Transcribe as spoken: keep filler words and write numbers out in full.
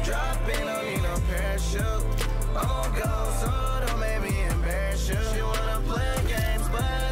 Drop in, don't need no parachute. I'm on go, so don't make me embarrass you. She wanna play games, but